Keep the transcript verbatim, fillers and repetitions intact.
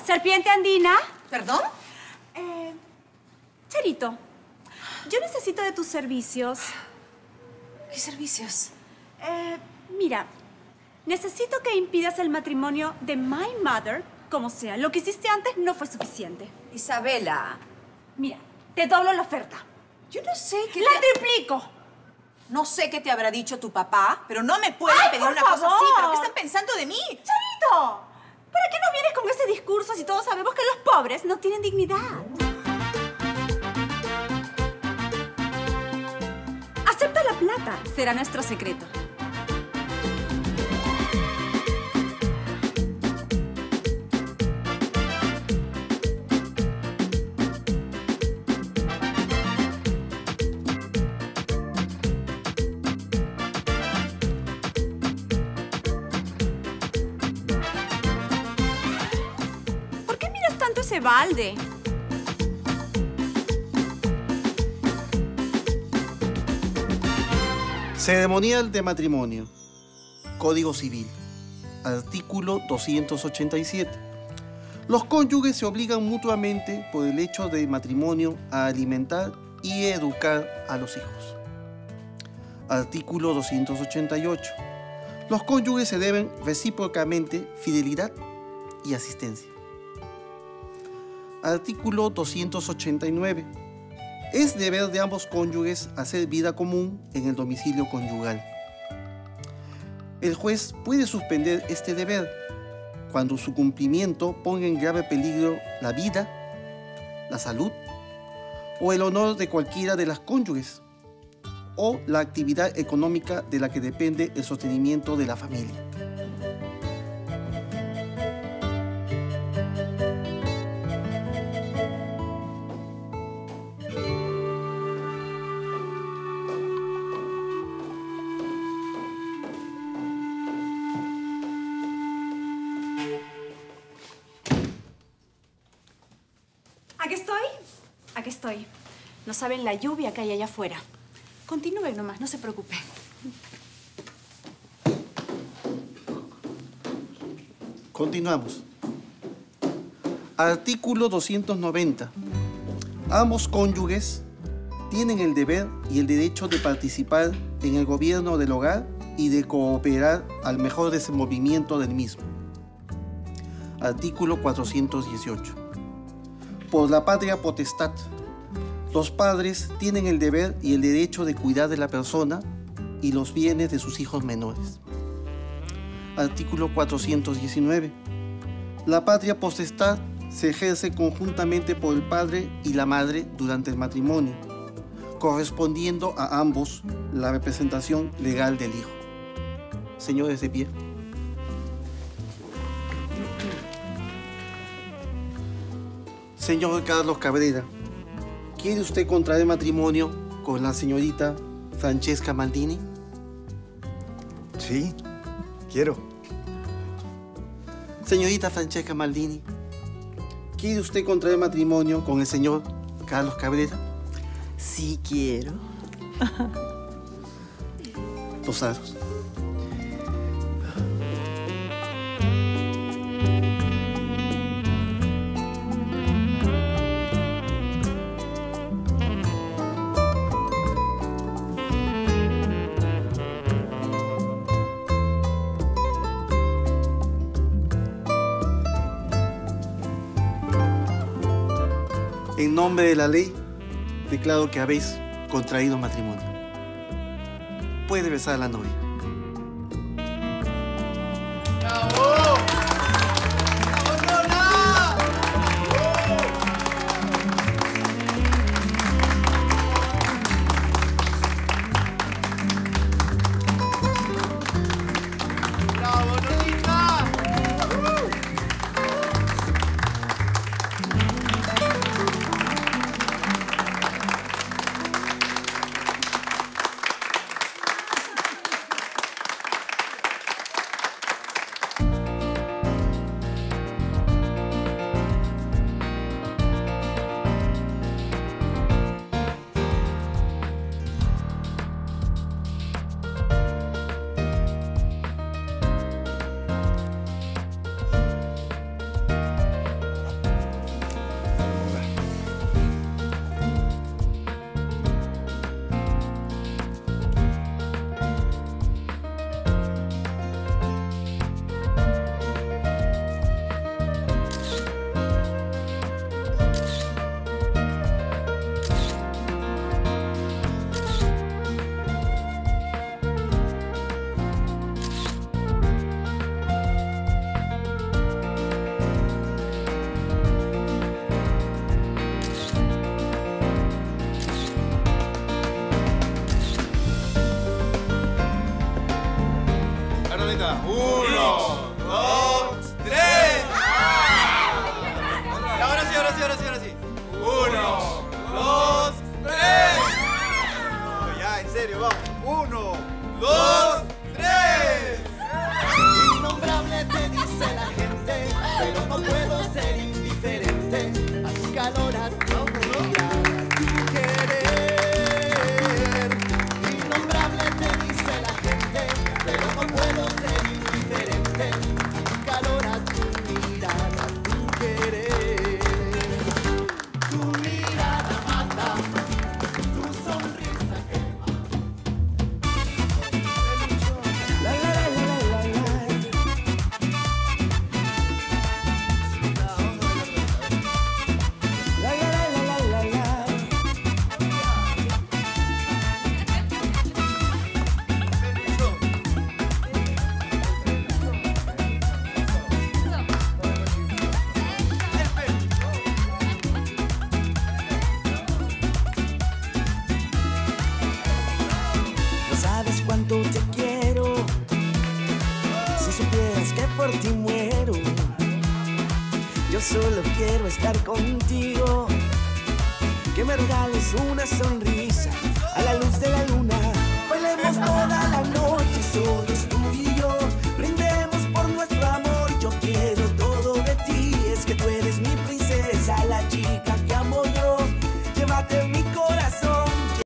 ¿Serpiente andina? ¿Perdón? Eh, Charito, yo necesito de tus servicios. ¿Qué servicios? Eh, mira, necesito que impidas el matrimonio de my mother, como sea. Lo que hiciste antes no fue suficiente. Isabela. Mira, te doblo la oferta. Yo no sé qué ¡La te... triplico! No sé qué te habrá dicho tu papá, pero no me pueden ¡Ay, pedir por una cosa favor! así. ¿Pero qué están pensando de mí? ¡Charito! ¿Para qué nos vienes con ese discurso si todos sabemos que los pobres no tienen dignidad? Acepta la plata. Será nuestro secreto. Ese balde. Ceremonial de matrimonio. Código Civil. Artículo doscientos ochenta y siete. Los cónyuges se obligan mutuamente por el hecho de matrimonio a alimentar y educar a los hijos. Artículo doscientos ochenta y ocho. Los cónyuges se deben recíprocamente fidelidad y asistencia. Artículo doscientos ochenta y nueve. Es deber de ambos cónyuges hacer vida común en el domicilio conyugal. El juez puede suspender este deber cuando su cumplimiento ponga en grave peligro la vida, la salud o el honor de cualquiera de las cónyuges o la actividad económica de la que depende el sostenimiento de la familia. Aquí estoy, aquí estoy. No saben la lluvia que hay allá afuera. Continúen nomás, no se preocupen. Continuamos. Artículo doscientos noventa. Ambos cónyuges tienen el deber y el derecho de participar en el gobierno del hogar y de cooperar al mejor desenvolvimiento del mismo. Artículo cuatrocientos dieciocho. Por la patria potestad, los padres tienen el deber y el derecho de cuidar de la persona y los bienes de sus hijos menores. Artículo cuatrocientos diecinueve. La patria potestad se ejerce conjuntamente por el padre y la madre durante el matrimonio, correspondiendo a ambos la representación legal del hijo. Señores, de pie. Señor Carlos Cabrera, ¿quiere usted contraer matrimonio con la señorita Francesca Maldini? Sí, quiero. Señorita Francesca Maldini, ¿quiere usted contraer matrimonio con el señor Carlos Cabrera? Sí quiero. Los aros. En nombre de la ley, declaro que habéis contraído matrimonio. Puede besar a la novia. ¡Bravo! ¡Bravo, Nonita! sabes cuánto te quiero. Si supieras que por ti muero. Yo solo quiero estar contigo. Que me regales una sonrisa a la luz de la luna. Bailemos toda